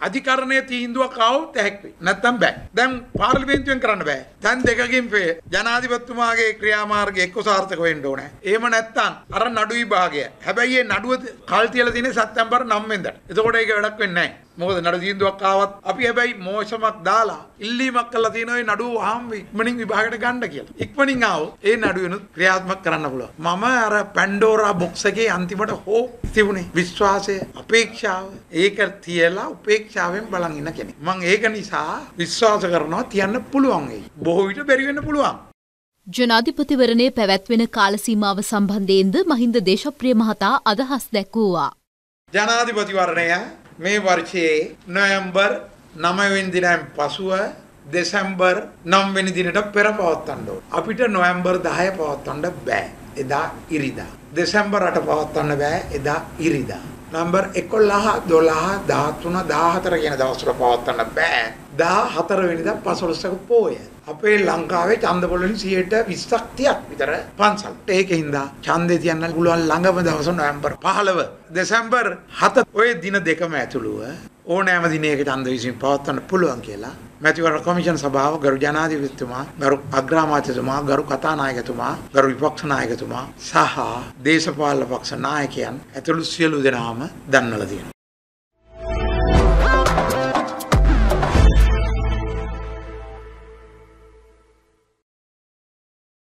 අධිකරණයේ තීන්දුවක් ආවොත් ඇහැක් වෙයි. නැත්තම් බෑ. දැන් පාර්ලිමේන්තුවෙන් කරන්න බෑ. දැන් දෙකකින් ජනාධිපතිතුමාගේ ක්‍රියාමාර්ගය එක්ක සාර්ථක වෙන්න ඕනේ. එහෙම නැත්තම් අර නඩු විභාගය. හැබැයි මේ නඩුව කල් තියලා තියෙන්නේ සැප්තැම්බර් 9 වෙනිදාට. එතකොට ඒක වැඩක් වෙන්නේ නැහැ. මොකද නඩු තීන්දුවක් ආවත් අපි හැබැයි මෝෂමක් දාලා ඉල්ලීමක් කළා තියෙනවා මේ නඩුව වහම ඉක්මනින් විභාගයට ගන්න කියලා. ඉක්මනින් ආවොත් ඒ නඩුවෙනුත් ක්‍රියාත්මක කරන්න පුළුවන්. මම අර පැන්ඩෝරා බොක්ස් එකේ අන්තිමට හෝ තිබුණේ විශ්වාසය, අපේක්ෂාව. ඒක තියලා උපේක්ෂාවෙන් බලන් ඉන්න කෙනෙක්. මම ඒක නිසා විශ්වාස කරනවා තියන්න පුළුවන් වෙයි. බොහෝ විට බැරි වෙන්න පුළුවන්. ජනාධිපතිවරණයේ පැවැත්වෙන කාල සීමාව සම්බන්ධයෙන්ද මහින්ද දේශප්‍රිය මහතා අදහස් දැක්වුවා. ජනාධිපතිවරණය මේ වර්ෂයේ නොවැම්බර් 9 වෙනි දිනයෙන් පසුව දෙසැම්බර් 9 වෙනි දිනට පෙර පවත්වන්න ඕන. අපිට නොවැම්බර් 10 පවත්වන්න බෑ. එදා ඉරිදා. දෙසැම්බර් 8 පවත්වන්න බෑ. එදා ඉරිදා. නම්බර් 11 12 13 14 කියන දවස්වල පවත්වන්න බෑ. 14 වෙනිදා පසළොස්වක පෝය. අපේ ලංකාවේ ඡන්ද පොළවලින් 20%ක් 30ක් විතර පන්සල්. ඒකින්ද ඡන්දේ තියන්න පුළුවන් ළඟම දවස නොවැම්බර් 15 දෙසැම්බර් 7 ඔය දින දෙකම ඇතුළුව ඕනෑම දිනයක ඡන්ද විසින් පවත්වන්න පුළුවන් කියලා මැතිවරණ කොමිෂන් සභාව ගරු ජනාධිපතිතුමා, ගරු අග්‍රාමාත්‍යතුමා, ගරු කතානායකතුමා, ගරු විපක්ෂ නායකතුමා සහ දේශපාලන පක්ෂ නායකයන් ඇතුළු සියලු දෙනාම දන්වලා තියෙනවා.